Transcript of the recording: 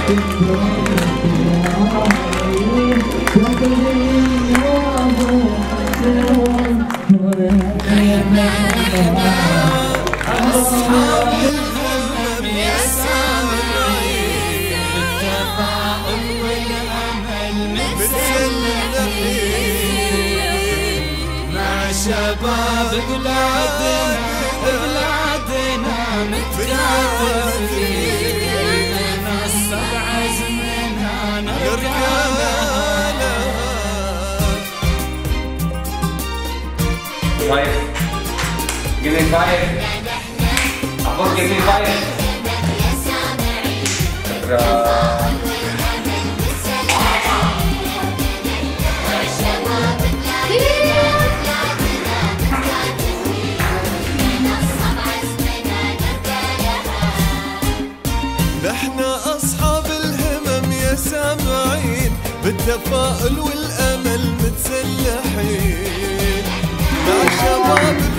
شباب بلادنا متكاتفين من السبع زمنها نرجعنا. Give me five. Abang, give me five. نحنا أصحاب الهمم يا سامعين، بالتفاؤل والأمل متسلحين مع شباب